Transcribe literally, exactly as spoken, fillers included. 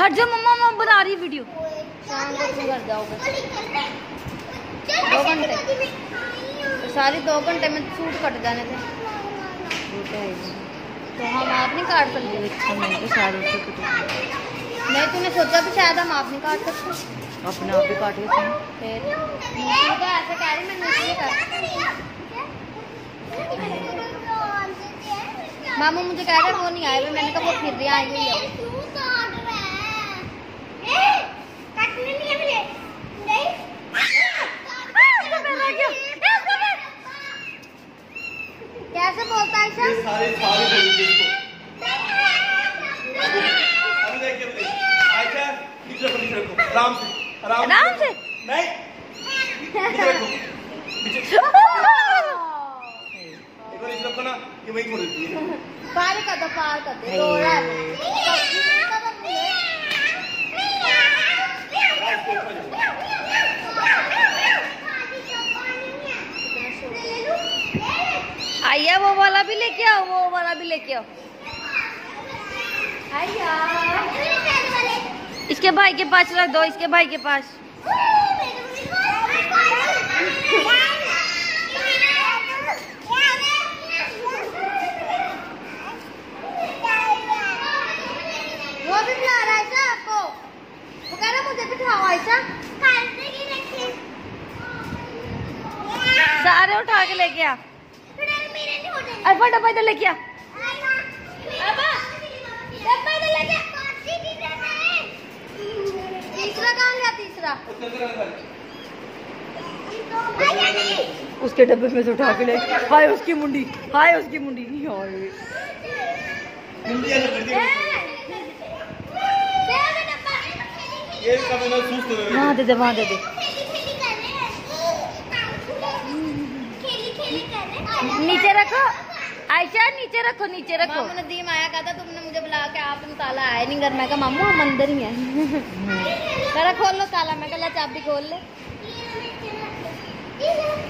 हट जाओ मम्मा, मैं बना रही वीडियो। शाम को तुम घर जाओगे दो घंटे, तो सारी दो घंटे में सूट कट जाने थे। तो हम आप नहीं काट सकते सारे, नहीं तूने सोचा भी शायद हम आप नहीं काट सकते, अपने आप ही काट लेते हैं। फिर तो ऐसे कह रही, मैं नहीं कर। मामू मुझे कह रहे वो नहीं आए हुए, मैंने कहा वो फिर रही आई हुई है। कैसे बोलता है सारी सारी आराम से आराम से नहीं ना, ये वही छोड़ देती है। पार कर दो, पार कर दे। आइया वो वाला भी लेके आओ, वो वाला भी लेके आओ। आइया इसके भाई के पास रख दो, इसके भाई के पास। वो भी बिठा रहा है ऐसा आपको, वो कह रहा मुझे बिठाओ ऐसा। सारे उठा के लेके आ, अरे डब्बा इधर लेके आ। तीसरा कहाँ गया? तीसरा उसके डब्बे में से उठा के ले। हाय उसकी मुंडी, हाय उसकी मुंडी। वहाँ दे दे, वहाँ दे दे। नीचे रखो आयशा, नीचे रखो, नीचे रखो। मामू ने दी माया कहा था तुमने मुझे बुला के, आपने ताला आया नहीं घर। मैं कहा मामू हम अंदर ही हैं। कह रहा खोल लो ताला, मैं कहा चाबी खोल ले।